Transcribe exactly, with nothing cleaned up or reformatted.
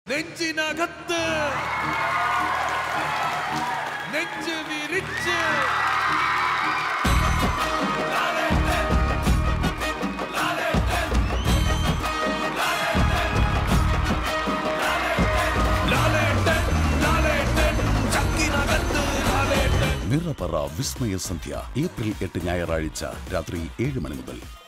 നെഞ്ചിനകത്ത് നെഞ്ച് വിരിച്ച് നിറപറ വിസ്മയ സന്ധ്യ ഏപ്രിൽ എട്ട് ഞായറാഴ്ച രാത്രി ഏഴ് മണി മുതൽ.